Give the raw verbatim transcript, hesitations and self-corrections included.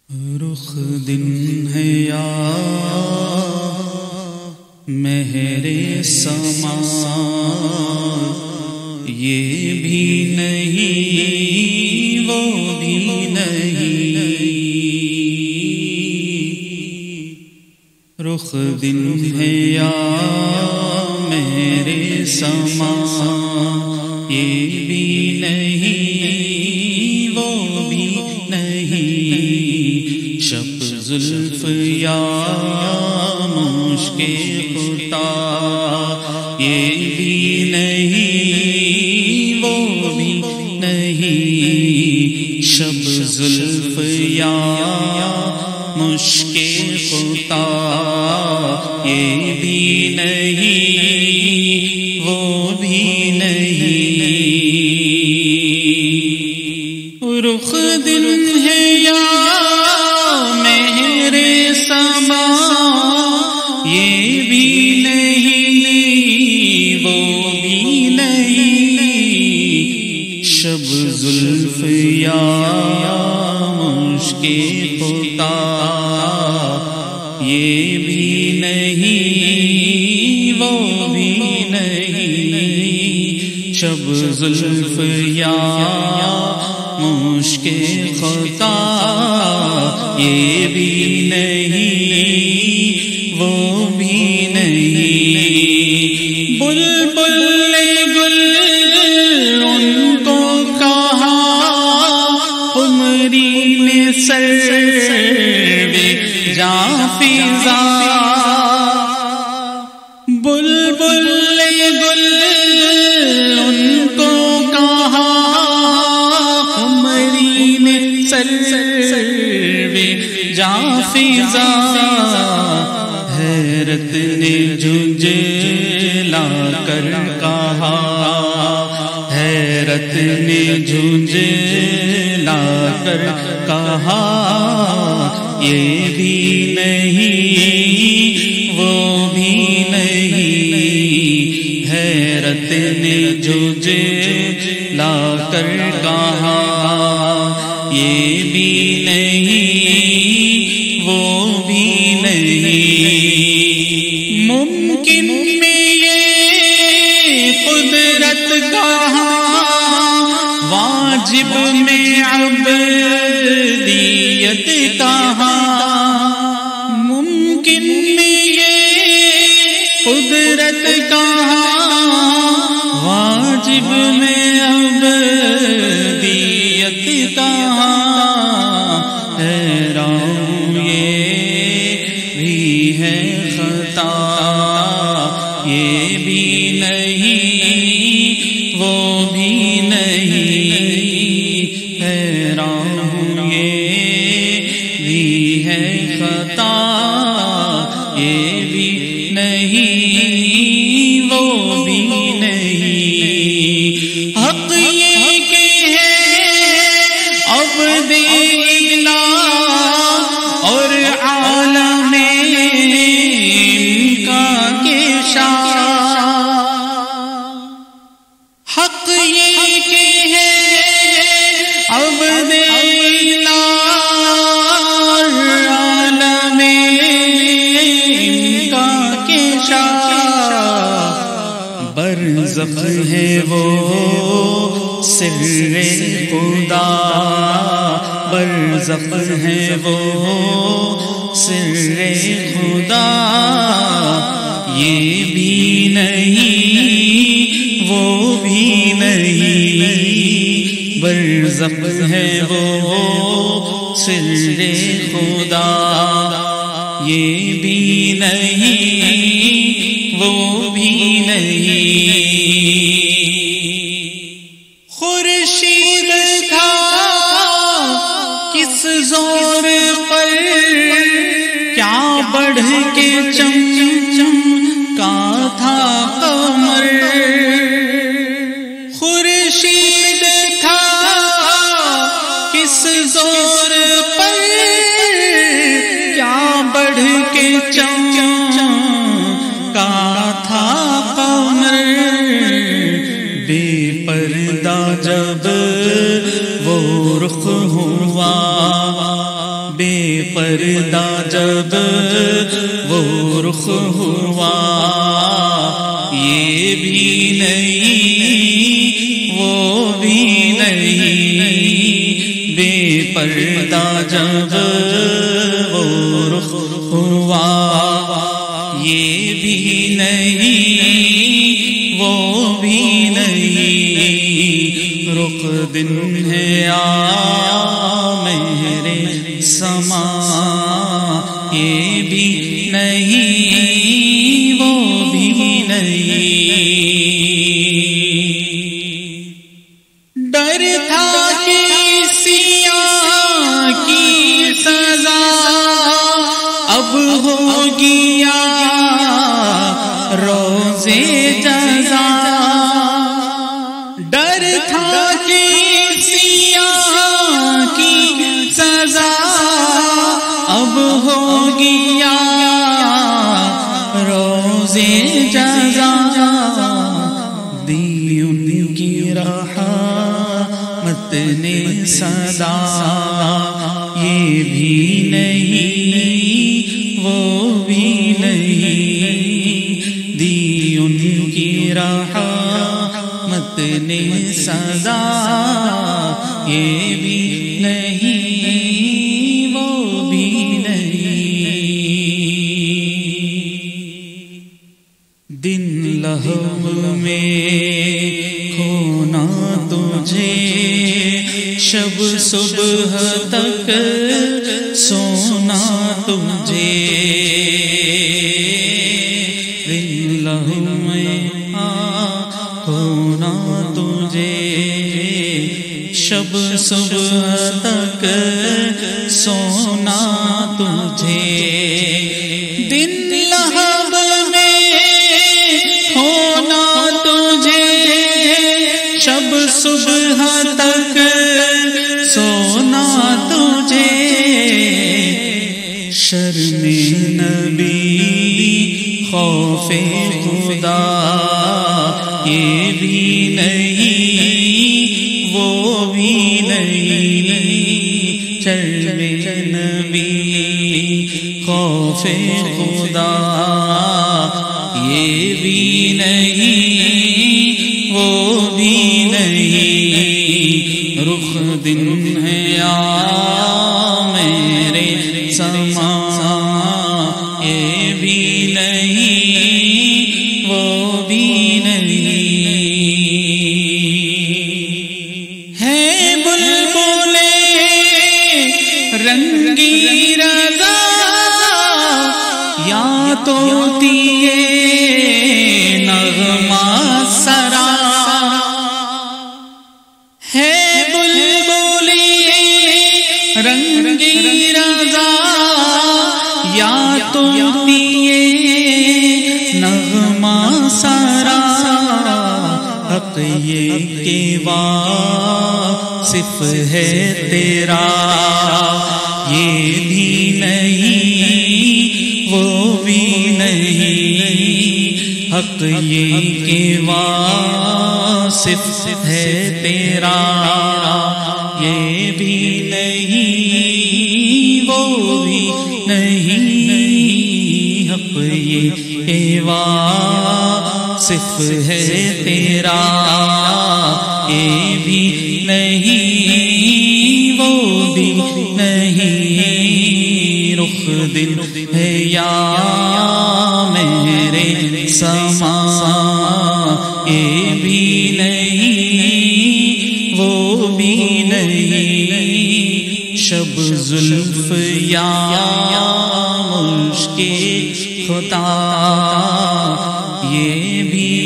رخ دن ہے یا مہر سما، یہ بھی نہیں وہ بھی نہیں۔ رخ دن ہے یا مہر سما، یہ بھی نہیں وہ بھی نہیں۔ شب زلف یا مشک خطا، یہ بھی نہیں وہ بھی نہیں۔ شب زلف یا مشک خطا، یہ بھی نہیں وہ بھی نہیں۔ رخ دل ہے یا مہر سما، یہ بھی نہیں وہ بھی نہیں۔ شب زلف یا مشک خطا، یہ بھی نہیں وہ بھی نہیں۔ شب زلف یا مشک خطا، یہ بھی نہیں وہ بھی نہیں۔ بلبل گل ان کو کہا، قمری نے سرو جاں فضا۔ بلبل گل ان کو کہا، قمری نے سرو جاں فضا۔ حیرت نے جھنجھلا کر کہا، حیرت نے جھنجھلا کر کہا، یہ بھی نہیں وہ بھی نہیں۔ حیرت نے جھنجھلا کر کہا، یہ بھی نہیں وہ بھی نہیں۔ ممکن میں یہ قدرت کہاں، واجب میں عبدیت کہاں۔ ممکن میں یہ قدرت کہاں، واجب میں عبدیت کہاں۔ حیران یہ بھی ہے خطا، یہ بھی نہیں وہ بھی نہیں۔ حیران یہ بھی ہے خطا، یہ بھی نہیں وہ بھی نہیں۔ حق یہ کہ ہے عبد الہ اور عالم کا کے شاہ۔ حق یہ کہ ہے عبد الہ اور عالم کا کے شاہ۔ برزخ ہے وہ سر خدا، برزخ ہے وہ سر خدا، یہ بھی نہیں وہ بھی نہیں۔ برزخ ہے وہ سر خدا، یہ بھی نہیں وہ بھی نہیں۔ خورشید تھا کس زور پر، کیا بڑھ کے چم چمکا تھا قمر۔ خورشید تھا کس زور پر، کیا بڑھ کے چم چمکا تھا قمر۔ بے پردہ جب وہ رخ ہوا، بے پردہ جب وہ رخ ہوا، یہ بھی نہیں وہ بھی نہیں، بے پردہ جب وہ رخ ہوا، یہ بھی نہیں وہ بھی نہیں، رخ دن ہے آ میرے سما، یہ بھی نہیں وہ بھی نہیں، ڈر تھا کہ سیاہ کی سزا اب ہوگی یا روزے جزا، ڈر تھا کہ سیاہ کی سزا اب ہوگی یا روزے جزا، دی ان کی رحمت نے صدا، یہ بھی نہیں وہ بھی نہیں، دی ان کی رحمت نے صدا، یہ بھی نہیں وہ بھی نہیں، دن لہو میں کھونا تجھے، شب صبح تک سونا تجھے، دن لہو میں کھونا تجھے، شب صبح تک سونا تجھے، دن لہب میں کھونا تجھے، شب صبح تک سونا تجھے، شرم نبی خوف خدا، یہ بھی نہیں وہ بھی نہیں، شرم نبی خوف خدا، یہ بھی نہیں وہ بھی نہیں، رخ دن ہے آ میرے سما، یہ بھی نہیں وہ بھی نہیں، ہے بلبلے رنگی رضا یا طوطی نغمہ سرا، ہے بلبلے رنگی رضا یا طوطی نغمہ سرا، حق یہ کہ واصف ہے تیرا، یہ بھی نہیں وہ بھی نہیں، حق یہ کہ واصف ہے تیرا، یہ بھی نہیں وہ بھی نہیں، حق یہ کہ واصف ہے تیرا، یہ بھی نہیں وہ بھی نہیں، رخ دل ہے یا میرے سما، یہ بھی نہیں وہ بھی نہیں، شب زلف یا مشک خطا، یہ بھی